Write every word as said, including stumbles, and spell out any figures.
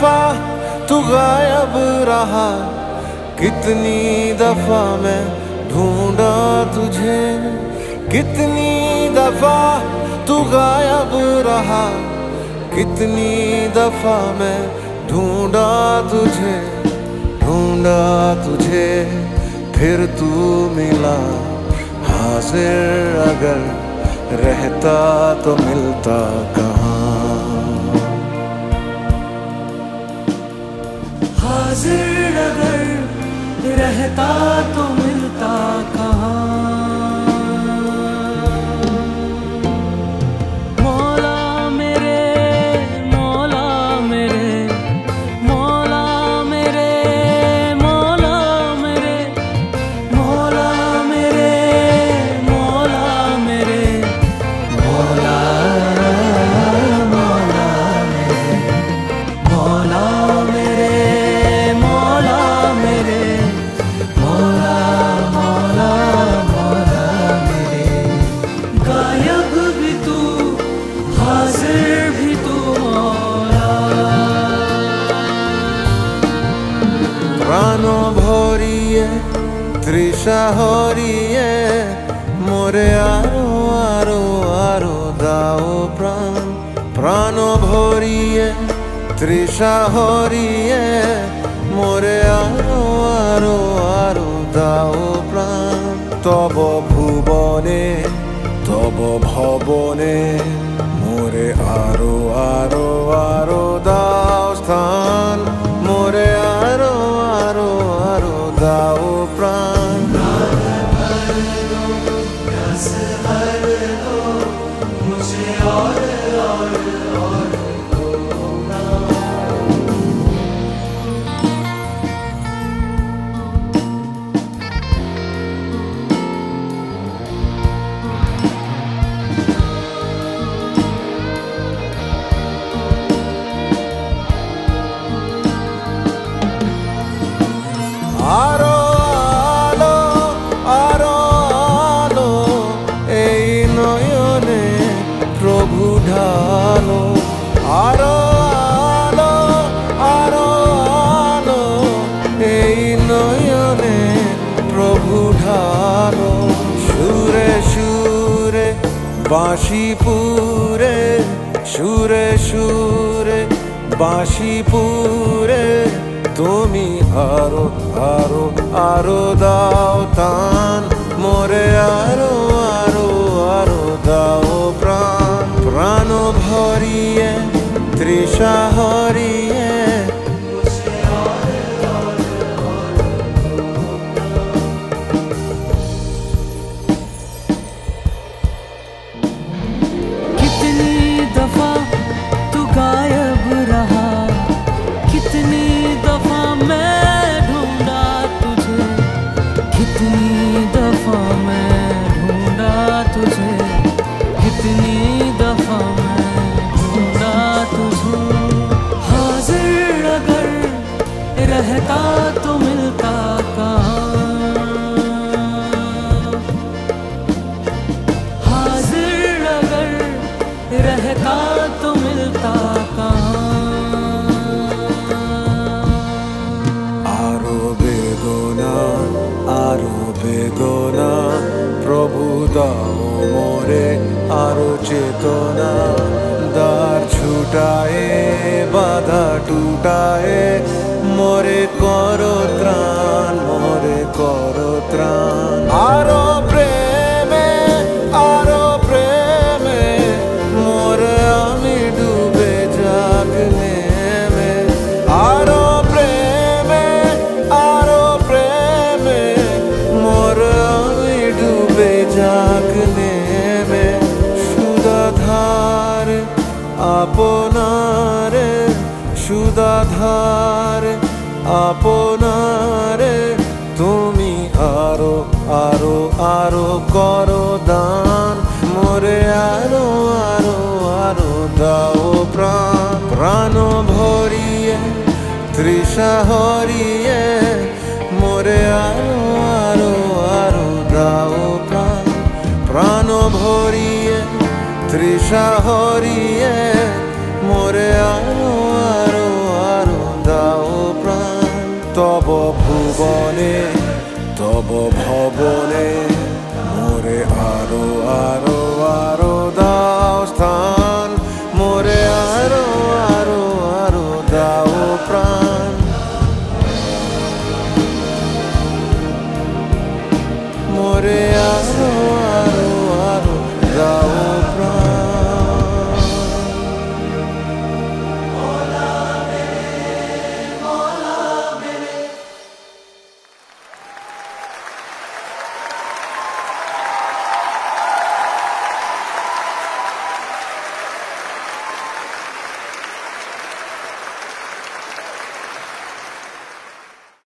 दफा तू गायब रहा, कितनी दफा मैं ढूंढा तुझे। कितनी दफा तू गायब रहा, कितनी दफा मैं ढूंढा तुझे, ढूंढा तुझे, फिर तू मिला। हाजिर अगर रहता तो मिलता कहाँ, हाजिर अगर रहता तो मिलता कहाँ। मौला मेरे, मौला मेरे, मौला मेरे, मौला मेरे, मौला मेरे, मौला मेरे, मौला मौला मेरे, मौला मेरे, मौला मेरे, मौला मौला मौला मेरे। गायब भी तू, हाजिर भी तू मौला। प्राणो भरिए तृषा हरिए, मोरे आरो आरो आरो दाओ प्राण। प्राणो भरिए तृषा हरिए, मोरे आरो आरो आरो दाओ प्राण। तब भुवने तब भवने, मोरे आरो आरो आरो दाओ स्थान। मोरे आरो आरो आरो दाओ प्राण। मुझे और और और आरो आलो आरो आलो, এই নয়নে প্রভু ঢালো। আরো আলো আরো আলো, এই নয়নে প্রভু ঢালো। সুরে সুরে বাঁশি পুরে, সুরে সুরে বাঁশি পুরে, তুমি আরো আরো আরো দাও তান। মোরে আরো আরো আরো দাও প্রাণ। প্রাণ ভরিয়ে তৃষা হরিয়ে, कितनी दफा तू गायब रहा, कितनी दफा मैं ढूंढा तुझे। कितनी दफा मैं ढूंढा तुझे, कितनी दफा मैं ढूंढा तुझे। हाजिर अगर रहता तो मिलता कहाँ, हाजिर अगर रहता तो मिलता कहाँ। আরো বেদনা আরো বেদনা, প্রভু দাও মোরে আরো চেতনা। দ্বার ছুটায়ে বাধা টুটায়ে, মোরে করো ত্রাণ, মোরে করো ত্রাণ। আরো প্রেমে আরো প্রেমে, মোরে আমি ডুবে যাক নেমে। আরো প্রেমে আরো প্রেমে, মোরে আমি ডুবে যাক নেমে। সুধাধার আপনারে, সুধাধার আপনারে, তুমি আরো আরো আরো করো দান। মোরে আরো আরো আরো দাও প্রাণ। প্রাণ ভরিয়ে তৃষা হরিয়ে, মোরে আরো আরো আরো দাও প্রাণ। প্রাণ ভরিয়ে তৃষা হরিয়ে, মোরে আরো আরো আরো ভুবনে তব ভবনে মোরে আরো আরো